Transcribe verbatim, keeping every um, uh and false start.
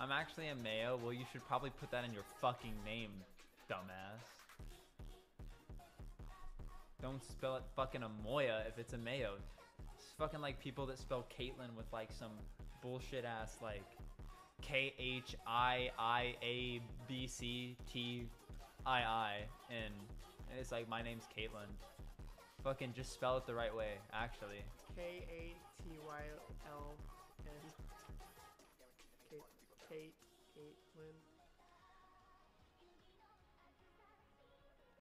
I'm actually a Mayo. Well, you should probably put that in your fucking name, dumbass. Don't spell it fucking Amoya if it's a Mayo. It's fucking like people that spell Caitlyn with like some bullshit ass like K H I I A B C T I I, and it's like my name's Caitlyn. Fucking just spell it the right way, actually. K A T Y L N. Kate, Kate, Caitlyn.